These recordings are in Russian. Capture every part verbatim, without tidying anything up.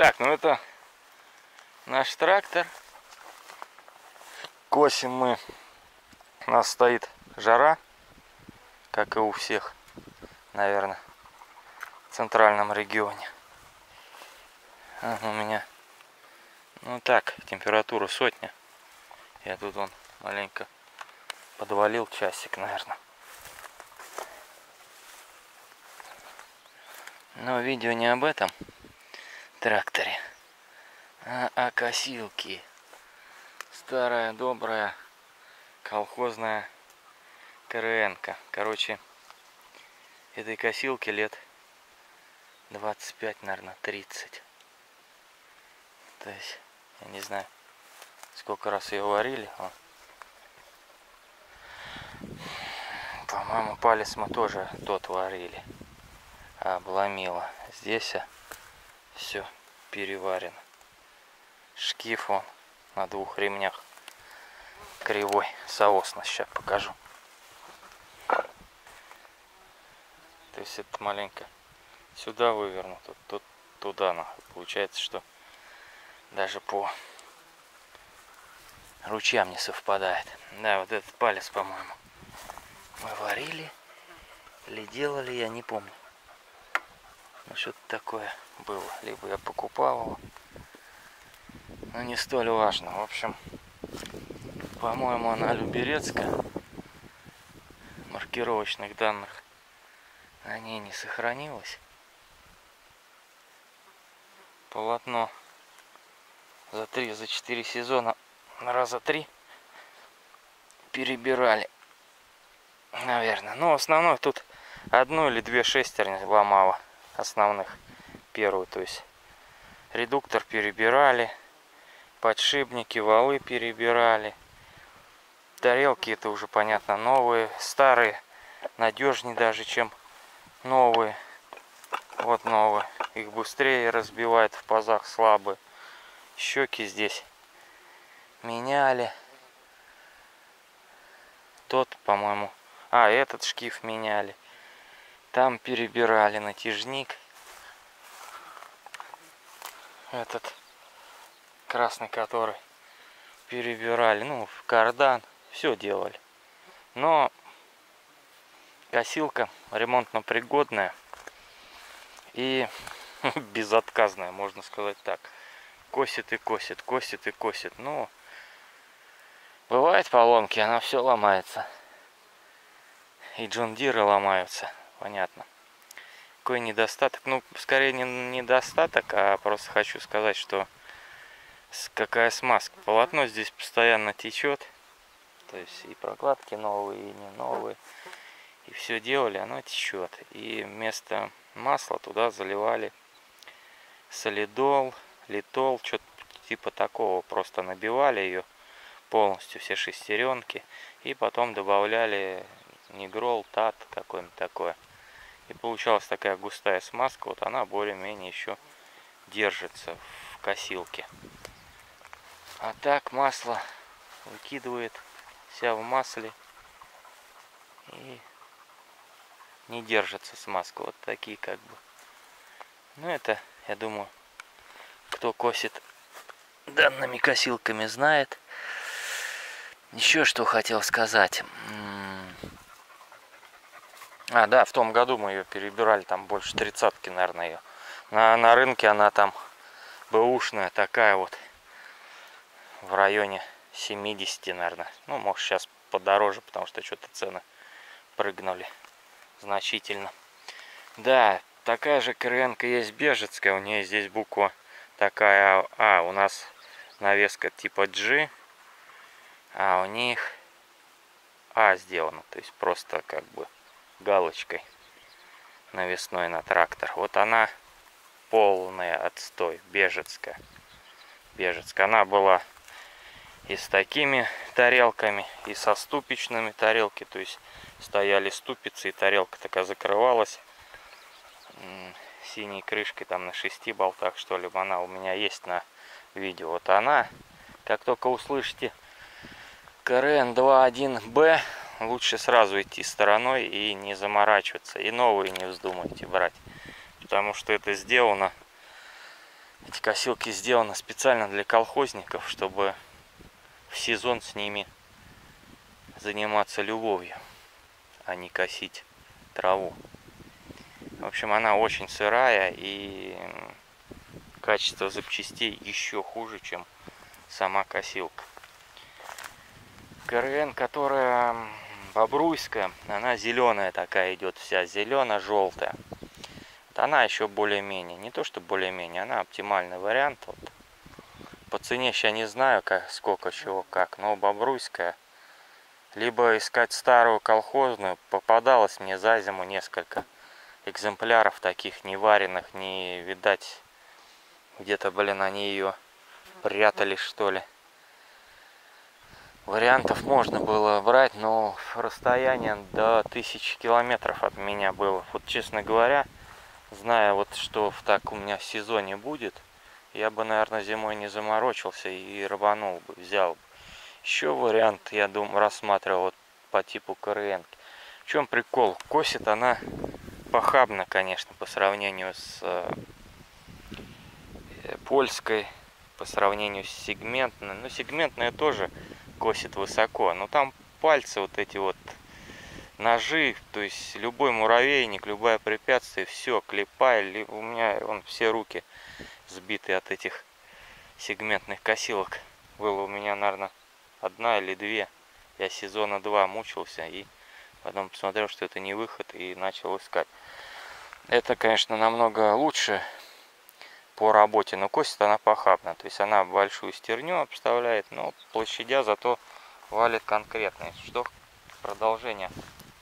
Так, ну это наш трактор. Косим мы. У нас стоит жара, как и у всех, наверное, в центральном регионе. А, у меня, ну так, температура сотня. Я тут он маленько подвалил часик, наверное. Но видео не об этом тракторе, а о косилке. Старая добрая колхозная КРН-ка. Короче, этой косилке лет двадцать пять, наверное, тридцать. То есть, я не знаю, сколько раз ее варили. По-моему, палец мы тоже тот варили. Обломило. Здесь все переварено. Шкив он на двух ремнях. Кривой, соосность. Сейчас покажу. То есть это маленько сюда вывернуто, тут туда. Но получается, что даже по ручьям не совпадает. Да, вот этот палец, по-моему, мы варили или делали, я не помню. Ну, что-то такое было. Либо я покупал его. Но не столь важно. В общем, по-моему, она люберецкая. Маркировочных данных на ней не сохранилось. Полотно за три, за четыре сезона раза три перебирали, наверное. Но основной тут одну или две шестерни ломало основных. Первую, то есть редуктор перебирали, подшипники, валы перебирали. Тарелки это уже понятно новые, старые, надежнее даже, чем новые. Вот новые. Их быстрее разбивает в пазах, слабые. Щеки здесь меняли. Тот, по-моему, а этот шкив меняли. Там перебирали натяжник. Этот красный, который перебирали, ну, в кардан. Все делали. Но косилка ремонтно пригодная и безотказная, можно сказать так. Косит и косит, косит и косит. Но бывают поломки, она все ломается. И Джон Диры ломаются, понятно. Какой недостаток? Ну, скорее не недостаток, а просто хочу сказать, что какая смазка. Полотно здесь постоянно течет. То есть и прокладки новые, и не новые. И все делали, оно течет. И вместо масла туда заливали солидол, литол, что-то типа такого. Просто набивали ее полностью, все шестеренки. И потом добавляли нигрол, тат, какой-нибудь такое. И получалась такая густая смазка. Вот она более-менее еще держится в косилке. А так масло выкидывает вся в масле и не держится смазка. Вот такие как бы. Ну это, я думаю, кто косит данными косилками, знает. Еще что хотел сказать. А, да, в том году мы ее перебирали, там больше тридцатки, наверное, ее. На, на рынке она там бэушная такая вот, в районе семидесяти, наверное. Ну, может, сейчас подороже, потому что что-то цены прыгнули значительно. Да, такая же КРН-ка есть бежецкая. У нее здесь буква такая А. У нас навеска типа G, а у них А сделано. То есть просто как бы галочкой навесной на трактор. Вот она полная отстой. Бежецкая. Бежецкая. Она была и с такими тарелками, и со ступичными тарелки. То есть стояли ступицы, и тарелка такая закрывалась синей крышкой там на шести болтах, что ли. Она у меня есть на видео. Вот она, как только услышите КРН два один бэ, лучше сразу идти стороной и не заморачиваться. И новые не вздумайте брать. Потому что это сделано Эти косилки сделаны специально для колхозников, чтобы в сезон с ними заниматься любовью, а не косить траву. В общем, она очень сырая, и качество запчастей еще хуже, чем сама косилка. КРН, которая бобруйская, она зеленая такая идет вся, зелено-желтая. Она еще более-менее, не то что более-менее, она оптимальный вариант. Вот. По цене я не знаю, как, сколько, чего, как, но бобруйская. Либо искать старую колхозную, попадалось мне за зиму несколько экземпляров таких неваренных, не видать, где-то, блин, они ее прятали, что ли. Вариантов можно было брать, но расстояние до тысячи километров от меня было. Вот, честно говоря, зная вот, что в так у меня в сезоне будет, я бы, наверное, зимой не заморочился и рванул бы, взял бы. Еще вариант, я думаю, рассматривал вот по типу КРН. В чем прикол? Косит она похабно, конечно, по сравнению с э, польской, по сравнению с сегментной. Но сегментная тоже косит высоко, но там пальцы вот эти вот, ножи, то есть любой муравейник, любое препятствие, все, клепай. У меня вон все руки сбиты от этих сегментных косилок. Было у меня, наверное, одна или две. Я сезона два мучился и потом посмотрел, что это не выход, и начал искать. Это, конечно, намного лучше по работе, но косит она похабно. То есть она большую стерню обставляет, но площадя зато валит конкретные. Что продолжение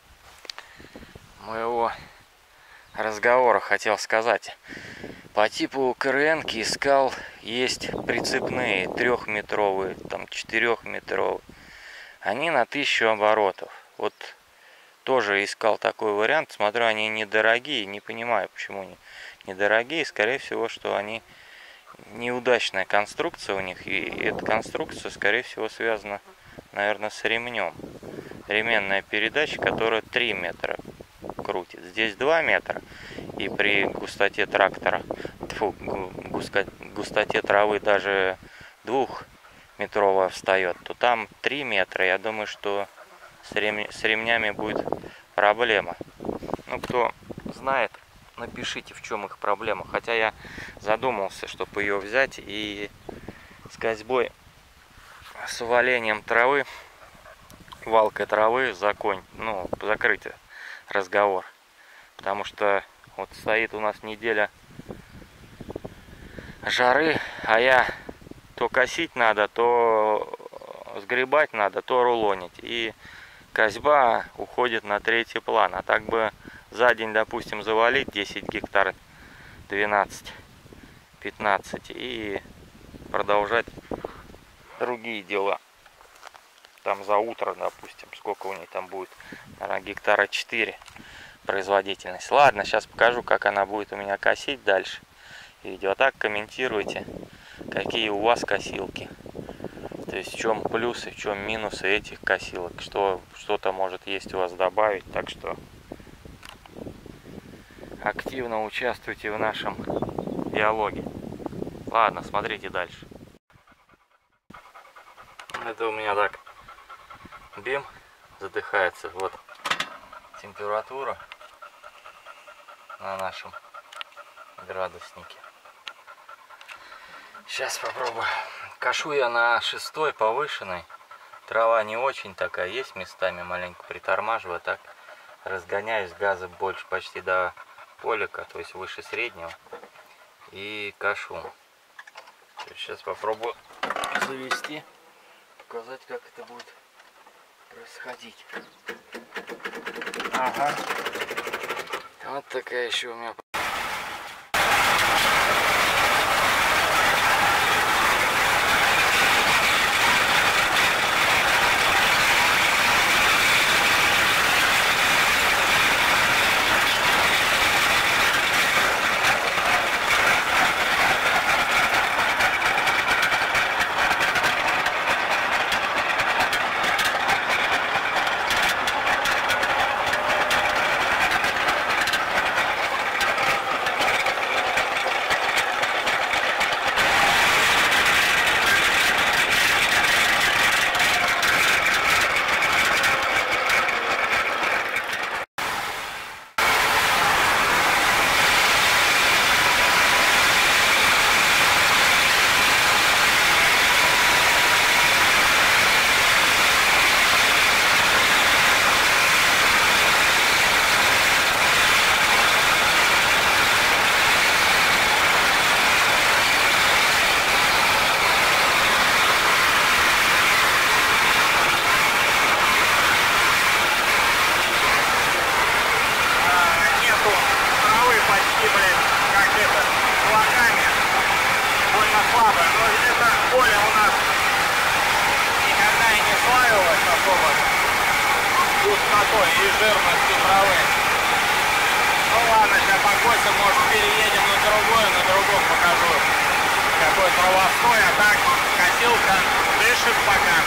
моего разговора хотел сказать. По типу КРНки искал, есть прицепные трехметровые, там четырехметровые. Они на тысячу оборотов. Вот тоже искал такой вариант. Смотрю, они недорогие, не понимаю, почему они недорогие. Скорее всего, что они неудачная конструкция у них. И эта конструкция, скорее всего, связана, наверное, с ремнем. Ременная передача, которая три метра крутит. Здесь два метра. И при густоте трактора, тьфу, густоте травы даже двухметровая встает, то там три метра. Я думаю, что с, рем... с ремнями будет проблема. Ну, кто знает, напишите, в чем их проблема. Хотя я задумался, чтобы ее взять и с косьбой, с валением травы, валкой травы законь, ну, закрыть разговор. Потому что вот стоит у нас неделя жары, а я то косить надо, то сгребать надо, то рулонить. И косьба уходит на третий план. А так бы за день, допустим, завалить десять гектар, двенадцать, пятнадцать и продолжать другие дела. Там за утро, допустим, сколько у нее там будет, наверное, гектара четыре производительность. Ладно, сейчас покажу, как она будет у меня косить дальше. Видео. А так комментируйте, какие у вас косилки. То есть в чем плюсы, в чем минусы этих косилок. Что что-то может есть у вас добавить. Так что активно участвуйте в нашем диалоге. Ладно, смотрите дальше. Это у меня так бим задыхается. Вот температура на нашем градуснике. Сейчас попробую. Кашу я на шестой повышенной. Трава не очень такая, есть местами, маленько притормаживаю, так разгоняюсь, газа больше почти до полика, то есть выше среднего. И кашу. Сейчас попробую завести, показать, как это будет происходить. Ага. Вот такая еще у меня. густотой и жирностью травы. Ну ладно, сейчас покосим, может переедем на другой, на другом покажу какой травостой, а так косилка дышит пока.